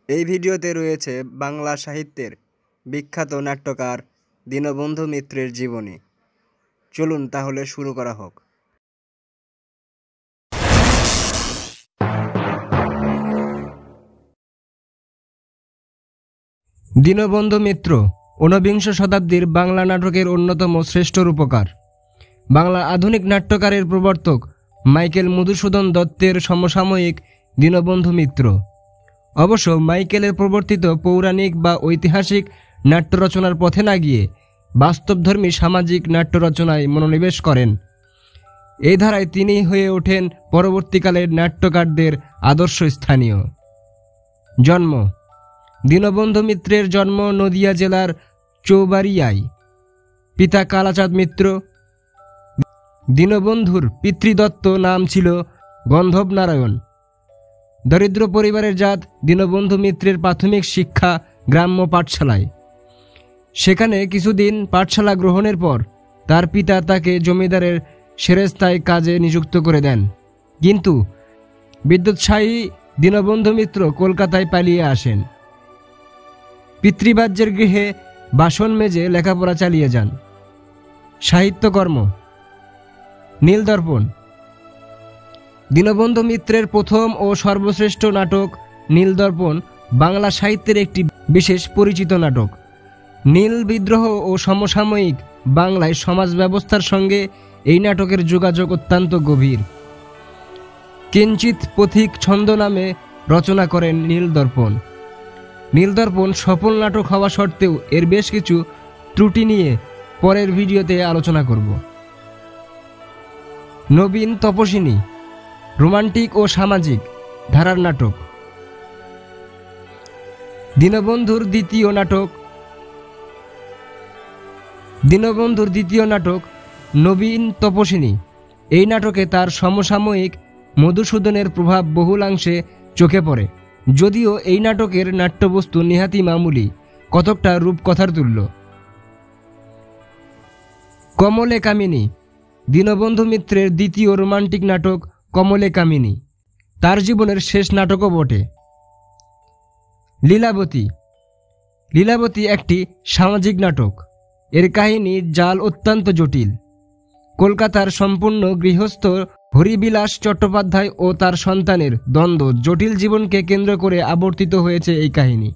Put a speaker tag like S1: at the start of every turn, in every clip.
S1: এই ভিডিওতে রয়েছে বাংলা সাহিত্যের বিখ্যাত নাট্যকার দীনবন্ধু মিত্রের জীবনী। চলুন তাহলে শুরু করা হোক।
S2: দীনবন্ধু মিত্র ঊনবিংশ শতাব্দীর বাংলা নাটকের অন্যতম শ্রেষ্ঠ রূপকার। বাংলা আধুনিক নাট্যকারের প্রবর্তক মাইকেল মধুসূদন দত্তের সমসাময়িক দীনবন্ধু মিত্র। অবশ্য মাইকেলের প্রবর্তিত পৌরাণিক বা ঐতিহাসিক নাট্য রচনার পথে না গিয়ে বাস্তবধর্মী সামাজিক নাট্য রচনায় মনোনিবেশ করেন। এই ধারায় তিনি হয়ে ওঠেন পরবর্তীকালের নাট্যকারদের আদর্শ স্থানীয়। জন্ম: দীনবন্ধু মিত্রের জন্ম নদিয়া জেলার চৌবাড়িয়ায়। পিতা কালাচাঁদ মিত্র। দীনবন্ধুর পিতৃদত্ত নাম ছিল গন্ধব নারায়ণ। দরিদ্র পরিবারের জাত দীনবন্ধু মিত্রের প্রাথমিক শিক্ষা গ্রাম্য পাঠশালায়। সেখানে কিছুদিন পাঠশালা গ্রহণের পর তার পিতা তাকে জমিদারের সেরেস্তায় কাজে নিযুক্ত করে দেন। কিন্তু বিদ্যোৎসাহী দীনবন্ধু মিত্র কলকাতায় পালিয়ে আসেন। পিতৃবাজ্যের গৃহে বাসন মেজে লেখাপড়া চালিয়ে যান। সাহিত্যকর্ম: নীলদর্পণ। দীনবন্ধু মিত্রের প্রথম ও সর্বশ্রেষ্ঠ নাটক নীলদর্পণ বাংলা সাহিত্যের একটি বিশেষ পরিচিত নাটক। নীল বিদ্রোহ ও সমসাময়িক বাংলায় সমাজ ব্যবস্থার সঙ্গে এই নাটকের যোগাযোগ অত্যন্ত গভীর। কিঞ্চিৎ পথিক ছন্দ নামে রচনা করেন নীলদর্পণ। নীলদর্পণ সফল নাটক হওয়া সত্ত্বেও এর বেশ কিছু ত্রুটি নিয়ে পরের ভিডিওতে আলোচনা করব। নবীন তপস্বিনী রোমান্টিক ও সামাজিক ধারার নাটক। দীনবন্ধুর দ্বিতীয় নাটক নবীন তপস্বিনী। এই নাটকে তার সমসাময়িক মধুসূদনের প্রভাব বহুলাংশে চোখে পড়ে। যদিও এই নাটকের নাট্যবস্তু নিহাতি মামুলি, কতকটা রূপকথার তুল্য। কমলে কামিনী দীনবন্ধু মিত্রের দ্বিতীয় রোমান্টিক নাটক কমলে কামিনী, তার জীবনের শেষ নাটকও বটে। লীলাবতী একটি সামাজিক নাটক। এর কাহিনীর জাল অত্যন্ত জটিল। কলকাতার সম্পূর্ণ গৃহস্থ হরিবিলাস চট্টোপাধ্যায় ও তার সন্তানের দ্বন্দ্ব জটিল জীবনকে কেন্দ্র করে আবর্তিত হয়েছে এই কাহিনী।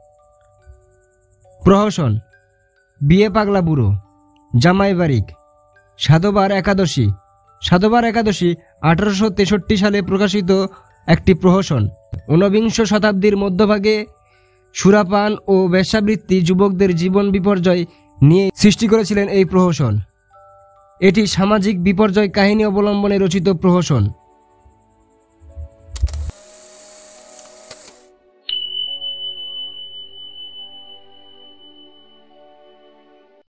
S2: প্রহসন: বিয়ে পাগলা বুড়ো, জামাই বারিক, সাধবার একাদশী। সাধবার একাদশী 1863 সালে প্রকাশিত একটি প্রহসন। ঊনবিংশ শতাব্দীর মধ্যভাগে সুরাপান ও বেশ্যাবৃত্তি যুবকদের জীবন বিপর্যয় নিয়ে সৃষ্টি করেছিলেন এই প্রহসন। এটি সামাজিক বিপর্যয় কাহিনী অবলম্বনে রচিত প্রহসন।